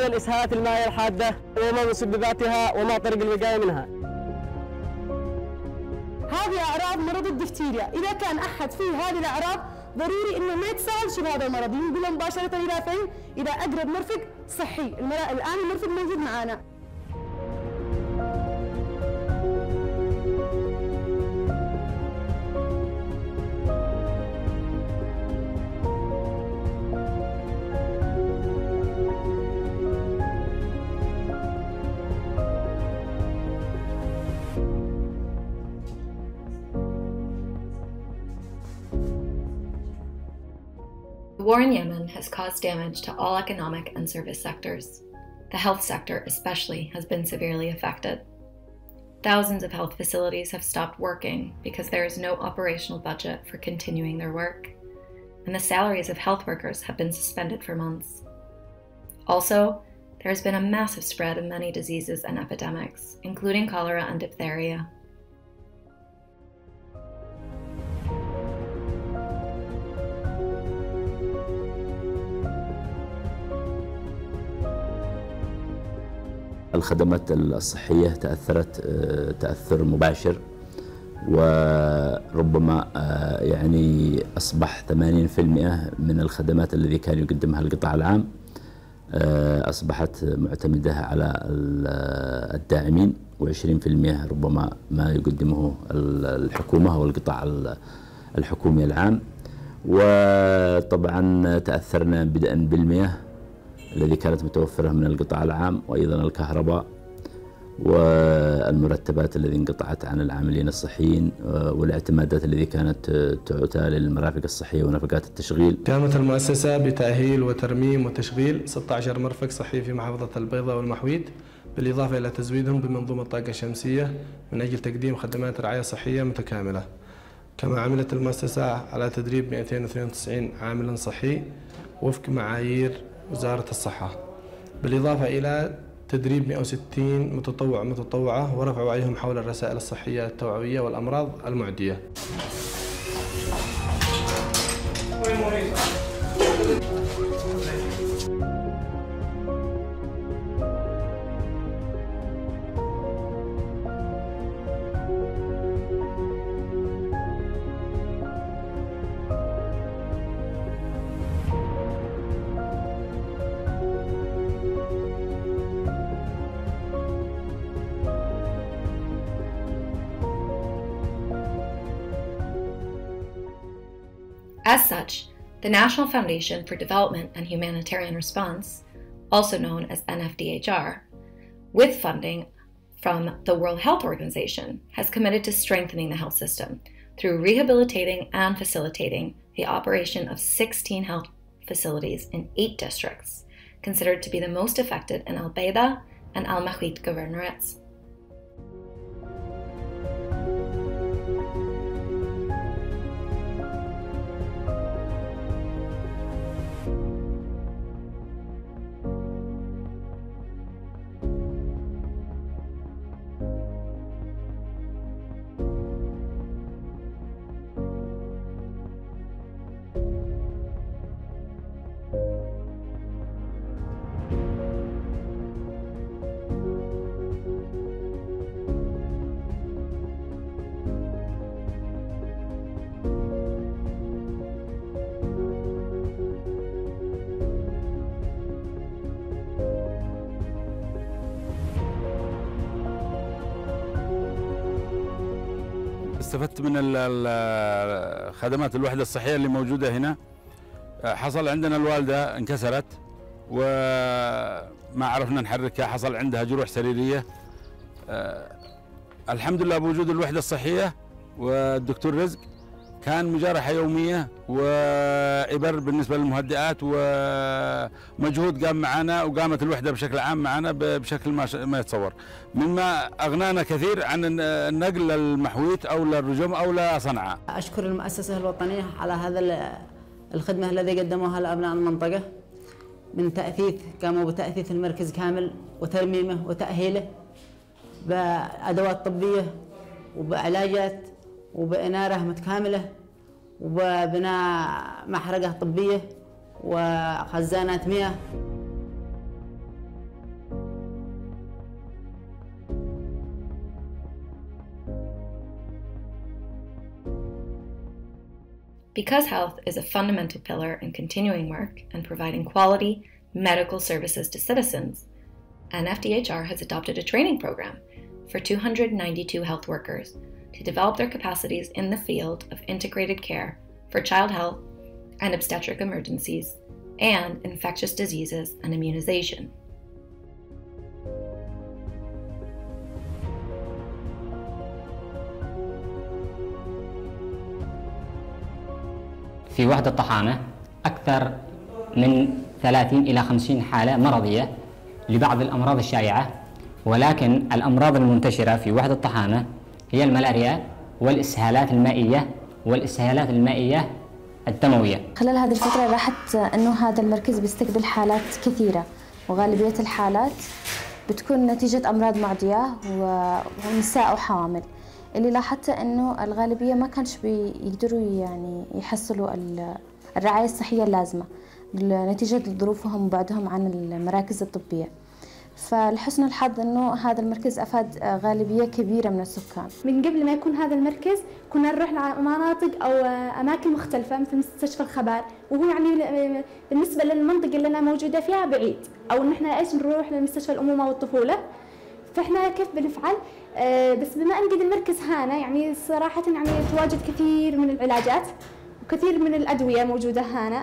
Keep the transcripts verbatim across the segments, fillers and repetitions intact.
أولا إسهالات المائية الحادة وما مسبباتها وما طرق الوقاية منها. هذه أعراض مرض الدفتيريا، إذا كان أحد فيه هذه الأعراض ضروري إنه ما يتساءل شنو هذا المرض، ينقله مباشرة إلى فين؟ إلى أقرب مرفق صحي. الآن المرفق موجود معانا. The war in Yemen has caused damage to all economic and service sectors. The health sector especially has been severely affected. Thousands of health facilities have stopped working because there is no operational budget for continuing their work, and the salaries of health workers have been suspended for months. Also, there has been a massive spread of many diseases and epidemics, including cholera and diphtheria. الخدمات الصحية تأثرت تأثر مباشر، وربما يعني أصبح ثمانين بالمئة من الخدمات الذي كان يقدمها القطاع العام أصبحت معتمدة على الداعمين، وعشرين بالمئة ربما ما يقدمه الحكومة أو القطاع الحكومي العام. وطبعا تأثرنا بدءا بالمياه الذي كانت متوفرة من القطاع العام، وأيضا الكهرباء والمرتبات التي انقطعت عن العاملين الصحيين، والاعتمادات التي كانت تعطى للمرافق الصحية ونفقات التشغيل. قامت المؤسسة بتأهيل وترميم وتشغيل ستة عشر مرفق صحي في محافظة البيضاء والمحويد، بالإضافة إلى تزويدهم بمنظومة طاقة شمسية من أجل تقديم خدمات رعاية صحية متكاملة. كما عملت المؤسسة على تدريب مئتين واثنين وتسعين عاملا صحي وفق معايير وزارة الصحة، بالإضافة إلى تدريب مئة وستين متطوع متطوعة ورفع وعيهم حول الرسائل الصحية التوعوية والأمراض المعدية. As such, the National Foundation for Development and Humanitarian Response, also known as N F D H R, with funding from the World Health Organization, has committed to strengthening the health system through rehabilitating and facilitating the operation of sixteen health facilities in eight districts, considered to be the most affected in Al Bayda and Al Mahwit governorates. استفدت من خدمات الوحدة الصحية اللي موجودة هنا. حصل عندنا الوالدة انكسرت وما عرفنا نحركها، حصل عندها جروح سريرية. الحمد لله بوجود الوحدة الصحية والدكتور رزق كان مجارحة يومية وإبر بالنسبة للمهدئات، ومجهود قام معنا وقامت الوحدة بشكل عام معنا بشكل ما يتصور، مما أغنانا كثير عن النقل للمحويت أو للرجوم أو لصنعاء. أشكر المؤسسة الوطنية على هذا الخدمة الذي قدموها لأبناء المنطقة، من تأثيث قاموا بتأثيث المركز كامل وترميمه وتأهيله بأدوات طبية وبعلاجات وبإنارة متكاملة وبناء محرقة طبية وخزانات مياه. Because health is a fundamental pillar in continuing work and providing quality medical services to citizens, N F D H R has adopted a training program for two hundred ninety-two health workers to develop their capacities in the field of integrated care for child health and obstetric emergencies and infectious diseases and immunization. في وحدة طحانة أكثر من ثلاثين إلى خمسين حالة مرضية لبعض الأمراض الشائعة، ولكن الأمراض المنتشرة في وحدة طحانة هي الملاريا والإسهالات المائية والإسهالات المائية الدموية. خلال هذه الفترة لاحظت أنه هذا المركز بيستقبل حالات كثيرة، وغالبية الحالات بتكون نتيجة أمراض معدية ونساء وحوامل. اللي لاحظت أنه الغالبية ما كانش بيقدروا يعني يحصلوا الرعاية الصحية اللازمة نتيجة ظروفهم وبعدهم عن المراكز الطبية. فلحسن الحظ أنه هذا المركز أفاد غالبية كبيرة من السكان. من قبل ما يكون هذا المركز كنا نروح لمناطق أو أماكن مختلفة مثل مستشفى الخبر، وهو يعني بالنسبة للمنطقة اللي أنا موجودة فيها بعيد، أو إن إحنا إيش نروح لمستشفى الأمومة والطفولة. فإحنا كيف بنفعل؟ بس بما أن قد المركز هنا يعني صراحة يعني تواجد كثير من العلاجات وكثير من الأدوية موجودة هنا.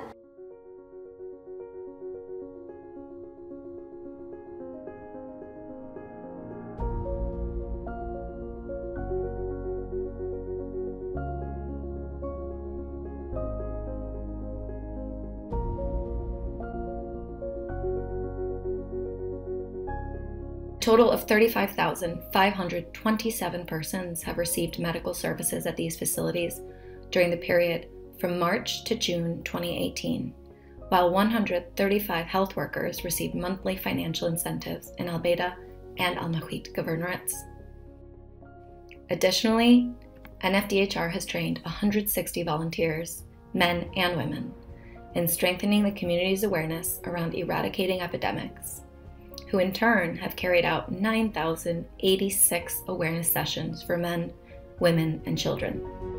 A total of thirty-five thousand five hundred twenty-seven persons have received medical services at these facilities during the period from March to June twenty eighteen, while one hundred thirty-five health workers received monthly financial incentives in Al Baida and Al Mahwit governorates. Additionally, N F D H R has trained one hundred sixty volunteers, men and women, in strengthening the community's awareness around eradicating epidemics, who in turn have carried out nine thousand eighty-six awareness sessions for men, women, and children.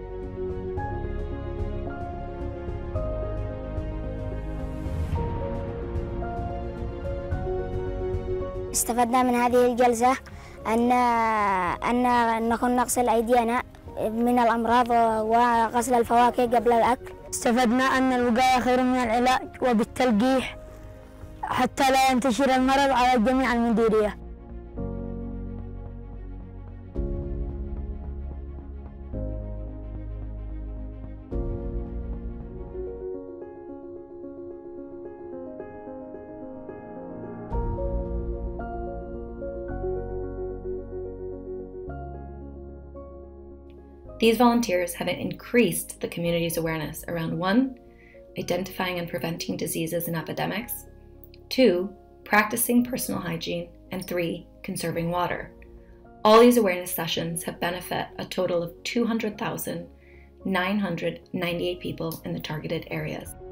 استفدنا من هذه الجلسة أن أن نكون نغسل أيدينا من الأمراض وغسل الفواكه قبل الأكل. استفدنا أن الوقاية خير من العلاج وبالتلقيح حتى لا ينتشر المرض على جميع المديرية. These volunteers have increased the community's awareness around one, identifying and preventing diseases and epidemics, two, practicing personal hygiene, and three, conserving water. All these awareness sessions have benefited a total of two hundred thousand nine hundred ninety-eight people in the targeted areas.